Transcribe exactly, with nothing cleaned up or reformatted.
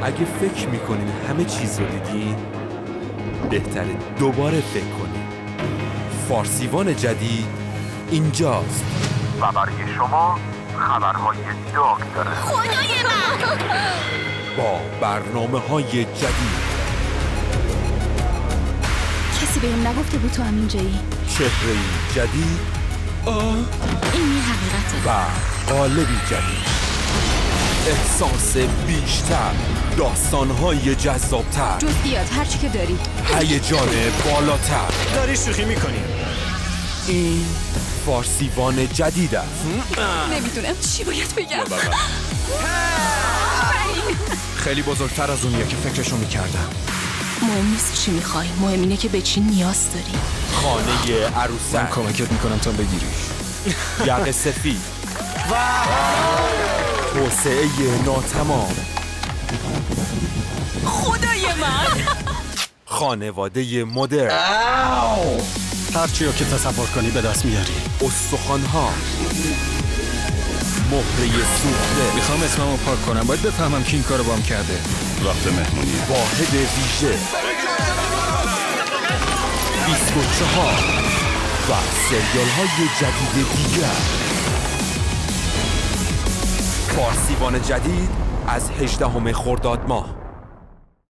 اگه فکر میکنین همه چیز رو دیدین، بهتره دوباره فکر کنین. فارسیوان جدید اینجاست و برای شما خبرهای داغ داره. خدای من! با برنامه های جدید. کسی بهم نگفته بود تو هم اینجایی. چهره‌ای جدید. آه این یه حقیقته. و قالبی جدید. احساس بیشتر، داستانهای جذابتر، جزئیات هرچی که داری، هیجان بالاتر. داری شوخی میکنی. این فارسیوان جدید است. نمیدونم چی باید بگم. خیلی بزرگتر از اونیه که فکرشو میکردم. مهم نیست چی میخوای، مهم اینه که به چی نیاز داری. خانه عروسک. من کمکت میکنم تا بگیریش. یقه سفید. توسعه ناتمام. خدای من! خانواده مدرن. هرچی رو که تصور کنی به دست میاری. استخوان‌ها. مهره سوخته. میخوام اسممو پاک کنم، باید بفهمم کی این کارو بام کرده. وقت مهمونیه. واحد ویژه. بیست و چهار و سریال های جدید دیگر. فارسیوان جدید از هجدهم خرداد ماه.